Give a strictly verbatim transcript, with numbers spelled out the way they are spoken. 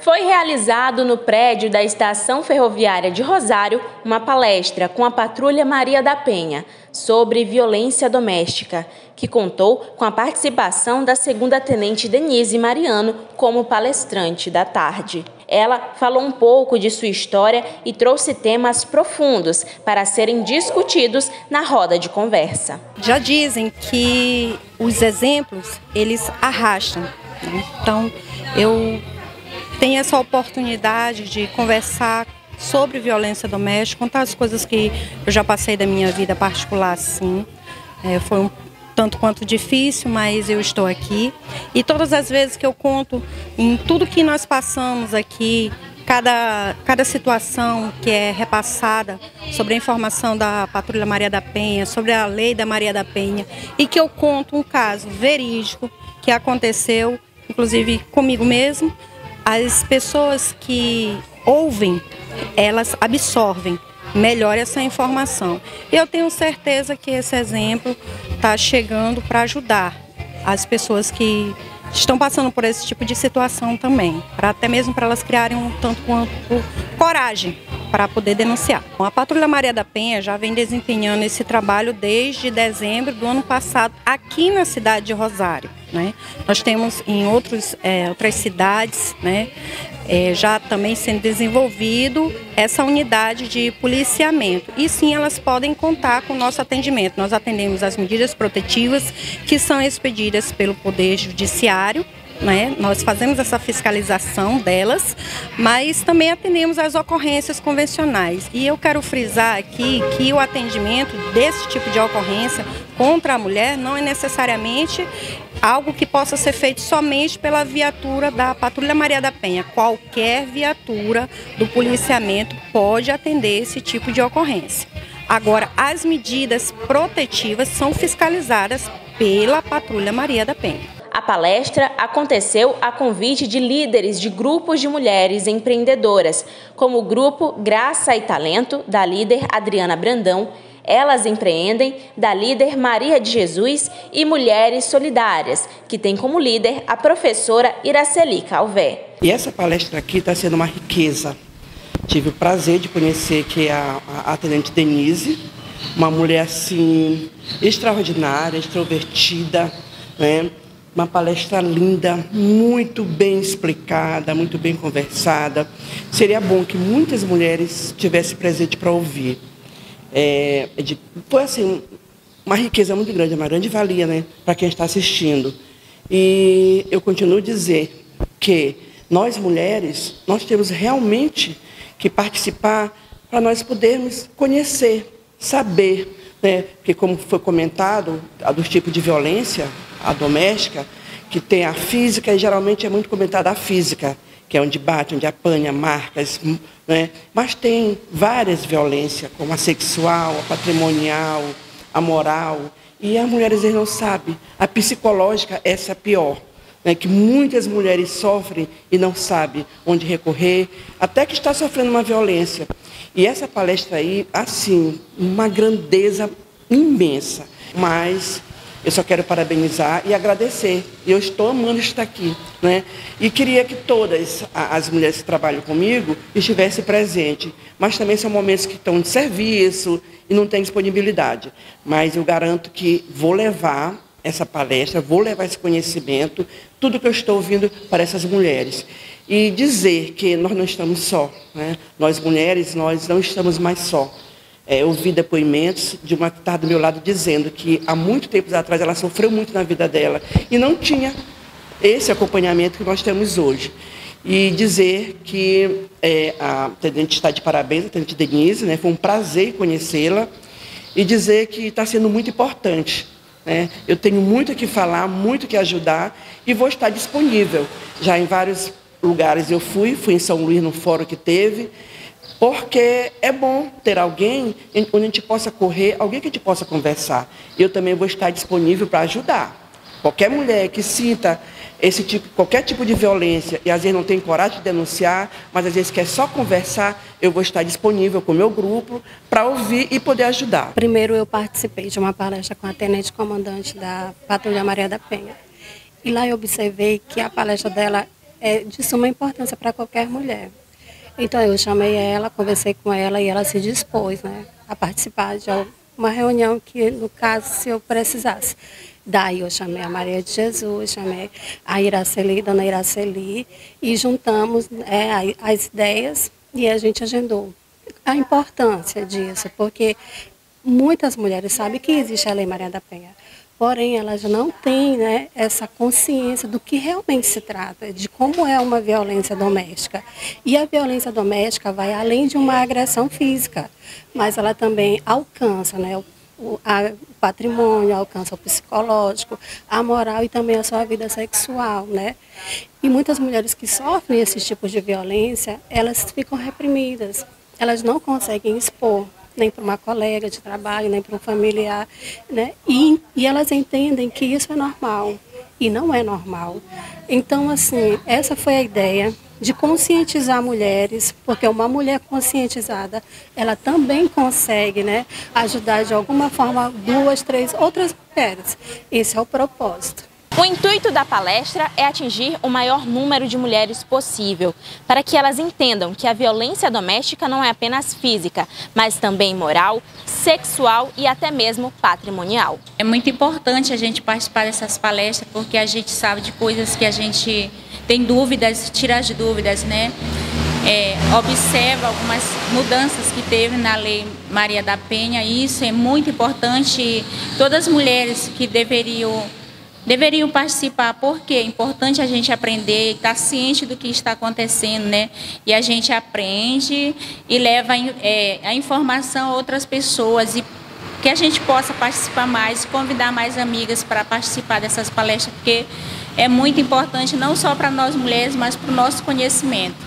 Foi realizado no prédio da Estação Ferroviária de Rosário uma palestra com a Patrulha Maria da Penha sobre violência doméstica, que contou com a participação da segunda tenente Denise Mariano como palestrante da tarde. Ela falou um pouco de sua história e trouxe temas profundos para serem discutidos na roda de conversa. Já dizem que os exemplos, eles arrastam, né? Então, eu tenho essa oportunidade de conversar sobre violência doméstica, contar as coisas que eu já passei da minha vida particular, sim. É, foi um tanto quanto difícil, mas eu estou aqui. E todas as vezes que eu conto em tudo que nós passamos aqui, cada, cada situação que é repassada sobre a informação da Patrulha Maria da Penha, sobre a lei da Maria da Penha, e que eu conto um caso verídico que aconteceu, inclusive comigo mesmo, as pessoas que ouvem, elas absorvem melhor essa informação. Eu tenho certeza que esse exemplo está chegando para ajudar as pessoas que estão passando por esse tipo de situação também, para até mesmo para elas criarem um tanto quanto coragem para poder denunciar. A Patrulha Maria da Penha já vem desempenhando esse trabalho desde dezembro do ano passado aqui na cidade de Rosário, né? Nós temos em outros, é, outras cidades, né, é, já também sendo desenvolvido essa unidade de policiamento. E sim, elas podem contar com o nosso atendimento. Nós atendemos as medidas protetivas que são expedidas pelo Poder Judiciário, né? Nós fazemos essa fiscalização delas, mas também atendemos as ocorrências convencionais. E eu quero frisar aqui que o atendimento desse tipo de ocorrência contra a mulher não é necessariamente algo que possa ser feito somente pela viatura da Patrulha Maria da Penha. Qualquer viatura do policiamento pode atender esse tipo de ocorrência. Agora, as medidas protetivas são fiscalizadas pela Patrulha Maria da Penha. A palestra aconteceu a convite de líderes de grupos de mulheres empreendedoras, como o grupo Graça e Talento, da líder Adriana Brandão, Elas Empreendem, da líder Maria de Jesus, e Mulheres Solidárias, que tem como líder a professora Iraceli Calvé. E essa palestra aqui está sendo uma riqueza. Tive o prazer de conhecer que a, a, a tenente Denise, uma mulher assim extraordinária, extrovertida, né? Uma palestra linda, muito bem explicada, muito bem conversada. Seria bom que muitas mulheres estivessem presentes para ouvir. É, de, foi assim, uma riqueza muito grande, uma grande valia, né, para quem está assistindo. E eu continuo a dizer que nós mulheres, nós temos realmente que participar para nós podermos conhecer, saber, né, porque como foi comentado, a dos tipos de violência, a doméstica, que tem a física, e geralmente é muito comentada a física, que é onde bate, onde apanha, marcas, né? Mas tem várias violências, como a sexual, a patrimonial, a moral, e as mulheres não sabem. A psicológica, essa é a pior, né? Que muitas mulheres sofrem e não sabem onde recorrer, até que está sofrendo uma violência. E essa palestra aí, assim, uma grandeza imensa, mas eu só quero parabenizar e agradecer. Eu estou amando estar aqui, né? E queria que todas as mulheres que trabalham comigo estivessem presentes. Mas também são momentos que estão de serviço e não têm disponibilidade. Mas eu garanto que vou levar essa palestra, vou levar esse conhecimento, tudo que eu estou ouvindo para essas mulheres. E dizer que nós não estamos só, né? Nós mulheres, nós não estamos mais só. É, eu ouvi depoimentos de uma que estava do meu lado dizendo que há muito tempo atrás ela sofreu muito na vida dela e não tinha esse acompanhamento que nós temos hoje. E dizer que é, a tenente está de parabéns, a tenente Denise, né, foi um prazer conhecê-la, e dizer que está sendo muito importante, né? Eu tenho muito o que falar, muito o que ajudar, e vou estar disponível. Já em vários lugares eu fui, fui em São Luís no fórum que teve, porque é bom ter alguém onde a gente possa correr, alguém que a gente possa conversar. Eu também vou estar disponível para ajudar. Qualquer mulher que sinta esse tipo, qualquer tipo de violência e às vezes não tem coragem de denunciar, mas às vezes quer só conversar, eu vou estar disponível com o meu grupo para ouvir e poder ajudar. Primeiro eu participei de uma palestra com a tenente comandante da Patrulha Maria da Penha. E lá eu observei que a palestra dela é de suma importância para qualquer mulher. Então eu chamei ela, conversei com ela e ela se dispôs, né, a participar de uma reunião que, no caso, se eu precisasse. Daí eu chamei a Maria de Jesus, chamei a Iraceli, dona Iraceli, e juntamos é, as ideias e a gente agendou. A importância disso, porque muitas mulheres sabem que existe a Lei Maria da Penha, porém elas não têm, né, essa consciência do que realmente se trata, de como é uma violência doméstica. E a violência doméstica vai além de uma agressão física, mas ela também alcança, né, o, o, a, o patrimônio, alcança o psicológico, a moral e também a sua vida sexual, né? E muitas mulheres que sofrem esses tipos de violência, elas ficam reprimidas, elas não conseguem expor, nem para uma colega de trabalho, nem para um familiar, né? E, e elas entendem que isso é normal, e não é normal. Então, assim, essa foi a ideia de conscientizar mulheres, porque uma mulher conscientizada, ela também consegue, né, ajudar de alguma forma duas, três outras mulheres. Esse é o propósito. O intuito da palestra é atingir o maior número de mulheres possível, para que elas entendam que a violência doméstica não é apenas física, mas também moral, sexual e até mesmo patrimonial. É muito importante a gente participar dessas palestras, porque a gente sabe de coisas que a gente tem dúvidas, tira as dúvidas, né? É, observa algumas mudanças que teve na Lei Maria da Penha, e isso é muito importante. Todas as mulheres que deveriam Deveriam participar, porque é importante a gente aprender, estar ciente do que está acontecendo, né? E a gente aprende e leva é, a informação a outras pessoas, e que a gente possa participar mais, convidar mais amigas para participar dessas palestras, porque é muito importante não só para nós mulheres, mas para o nosso conhecimento.